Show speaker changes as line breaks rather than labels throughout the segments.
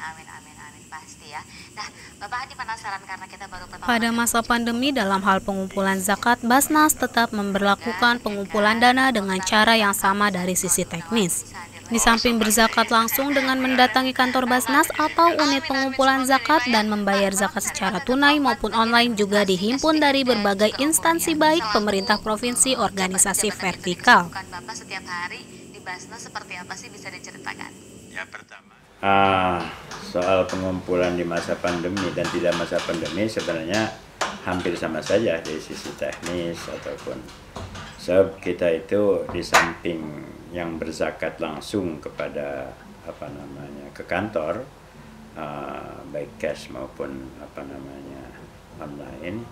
amin, amin, amin, pasti ya. Nah, Bapak Hadi penasaran karena kita baru pertama
Pada
kali
masa
berbincang
pandemi
nih.
dalam hal pengumpulan zakat, Basnas tetap memberlakukan pengumpulan dana dengan cara yang sama dari sisi teknis. Di samping berzakat langsung dengan mendatangi kantor Basnas atau unit pengumpulan zakat dan membayar zakat secara tunai maupun online juga dihimpun dari berbagai instansi baik pemerintah provinsi, organisasi vertikal.
Kesibukan Bapak setiap hari di Basnas seperti apa sih, bisa diceritakan?
Ya, pertama. Soal pengumpulan di masa pandemi dan tidak masa pandemi sebenarnya hampir sama saja dari sisi teknis ataupun sebab kita itu di samping yang berzakat langsung kepada ke kantor baik cash maupun online,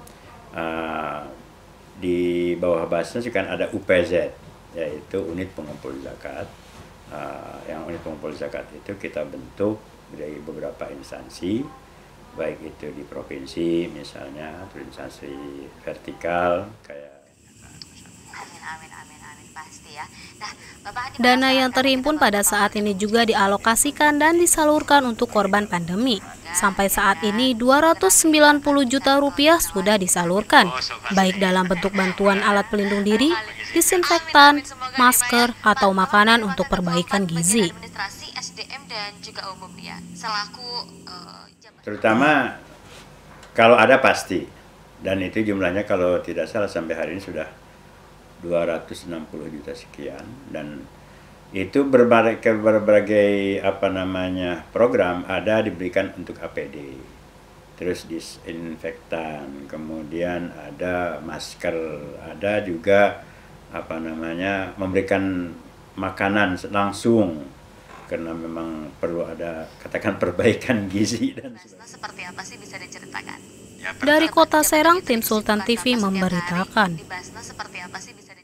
di bawah Basnas kan ada UPZ, yaitu unit pengumpul zakat. Yang unit pengumpul zakat itu kita bentuk dari beberapa instansi, baik itu di provinsi misalnya atau instansi vertikal kayak.
Amin, amin, amin, amin, pasti ya. Nah, Bapak Hadi
Dana
penasaran
yang
karena
terhimpun
kita baru
pada
pertama
saat
kali
ini
berbincang
juga dialokasikan dan disalurkan untuk korban pandemi. Sampai saat ini 290 juta rupiah sudah disalurkan, baik dalam bentuk bantuan alat pelindung diri, disinfektan, masker, atau makanan untuk perbaikan gizi.
administrasi, SDM dan juga umum ya. Selaku
Terutama kalau ada pasti, dan itu jumlahnya kalau tidak salah sampai hari ini sudah 260 juta sekian, dan itu berbagai program ada diberikan untuk APD, terus disinfektan, kemudian ada masker, ada juga memberikan makanan langsung karena memang perlu ada katakan perbaikan gizi dan sebagainya.
seperti apa sih, bisa diceritakan?
Dari Kota Serang, tim Sultan TV memberitakan.
Di Basnas seperti apa sih, bisa